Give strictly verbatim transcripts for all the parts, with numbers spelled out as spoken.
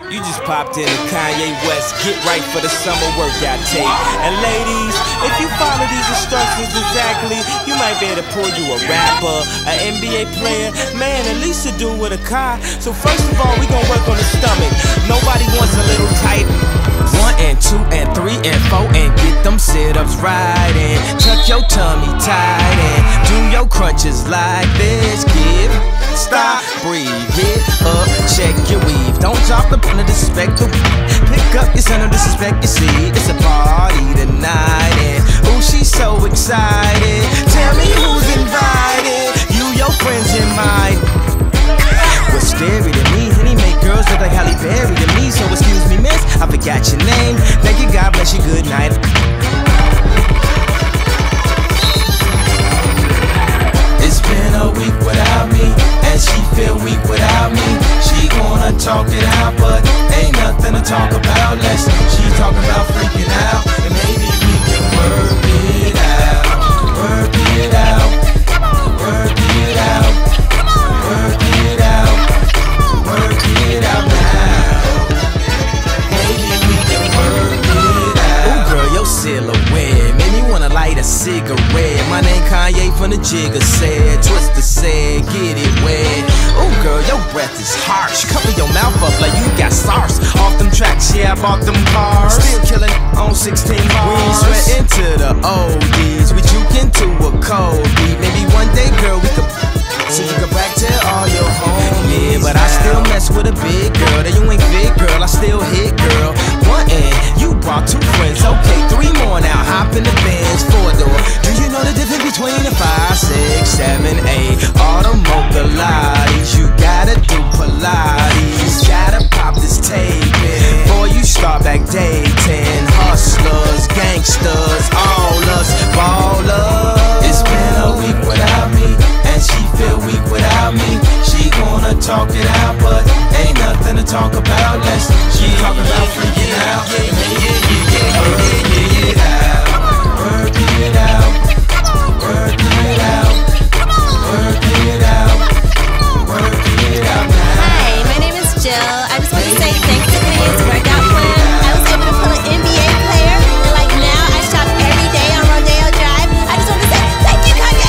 You just popped in to Kanye West, get right for the summer workout tape. And ladies, if you follow these instructions exactly, you might be able to pull you a rapper, an N B A player, man, at least a dude with a car. So first of all, we gon' work on the stomach. Nobody wants a little tight. One and two and three and four and get them sit-ups right and tuck your tummy tight and do your crunches like this. Give, stop, breathe, get up, check your weave. Don't drop the pen of disrespect the pick up your son of disrespect, you see. It's a party tonight and ooh, she's so excited. Tell me who's invited, you, your friends, and mine. What's scary to me, and he make girls look like Halle Berry to me. So excuse me, miss, I forgot your name. Thank you, God bless you, good night. It's been a week without me, and she feel weak without me. She wanna talk it out, but ain't nothing to talk about. Let's, she talking about freaking out, and maybe we can work it out. Work it out, work it out, work it out, work it out now. Maybe we can work it out. Ooh girl, your silhouette made me wanna light a cigarette. My name Kanye from the Jigga said, Twister said, get it wet. Ooh girl, your breath is harsh. Cover your mouth up like you got SARS. Off them tracks, yeah, I bought them cars. Still killing on sixteen bars. We ain't sweating to the oldies. We juke into a cold beat. Maybe one day, girl, we could so you can back tell all your homies. Yeah, but I still mess with a big girl. That you ain't big, girl, I still hit, girl. One and you brought two friends. Okay, three more now. Hop in the Benz, four door. Do you know the difference between a five, six, seven, eight? All the mocha lotties. You gotta do Pilates. Gotta pop this tape in before you start back dating. Hustlers, gangsters, all us ballers. It's been a week without me, and she feel weak without me. She wanna talk it out, but ain't nothing to talk about. Let's, she talking about freaking out. Yeah, yeah, yeah, yeah, yeah, yeah, yeah. Work it out, work it out, work it out, work it out now. Hi, my name is Jill. I just want to say thanks to Kanye's workout plan. I was able to pull an N B A player, and like now I shop every day on Rodeo Drive. I just want to say thank you, Kanye.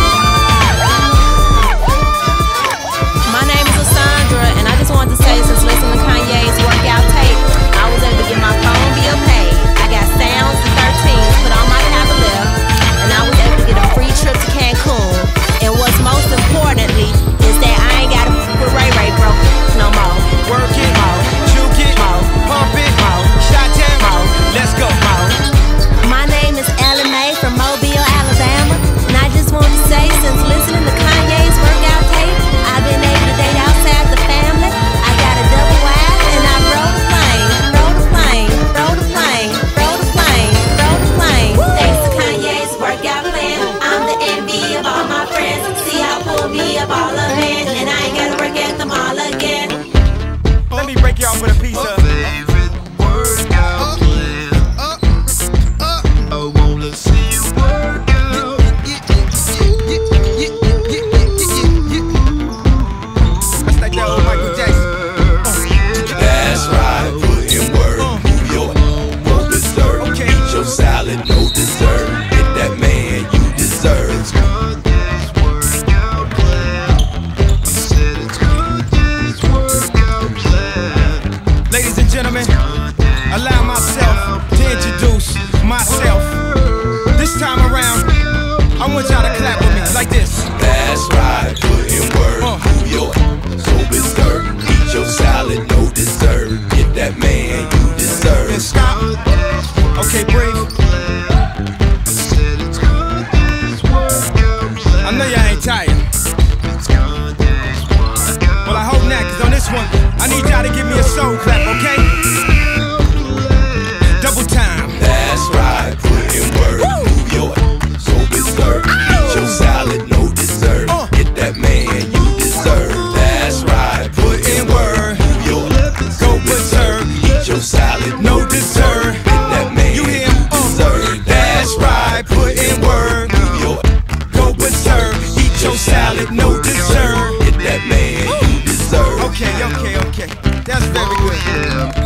My name is Lysandra, and I just wanted to say since listening to Kanye's workout tape, I was able to get my phone bill paid. I got sounds and thirteens put on my cavalier, and I was able to get a free trip to Cancun. And what's most importantly is that I ain't gotta f with Ray Ray broke no more. Work it, Mo, juke it, Mo, pump it, Mo, shot down, Mo, let's go, Mo. My name is Ella May from Mobile, Alabama, and I just want to say since listening to Kanye's workout tape, I've been able to date outside the family. I got a double wide and I rode a plane, rode a plane, rode a plane, rode a plane, rode a plane. Thanks to Kanye's workout plan, I'm the envy of all my friends. See how pull me up all of it, and I ain't gotta work at them all again. Let me break you off with a piece of favorite workout plan. I wanna see you work out. that's like that old Michael Jackson. That's right, put in work, move your no dessert. Okay. Eat your salad, no dessert. Get that man you deserve. It's good, this workout plan. I said it's good, this workout plan. Ladies and gentlemen, allow myself to introduce myself. This time around, I want y'all to clap with me like this. That's right, put in work, Uh. move your so dessert. Eat your salad, no dessert. Get that man you And deserve. stop. Okay, breathe. I said it's good, this workout plan. I know y'all ain't tired. It's good, this workout. Well, I hope not, cause on this one, I need y'all to give me a soul clap, okay? Double time. That's right, put in work, move your so dessert. Eat your salad, no dessert. Uh. Get that man you deserve. That's right, put in work, move your Go berserk. Eat your salad, No dessert. Get that man You hear? Uh. deserve. That's right, put in work. Move your Go berserk. Eat your salad, no dessert. Get that man you deserve. Okay, okay, okay. That's very Oh good. yeah,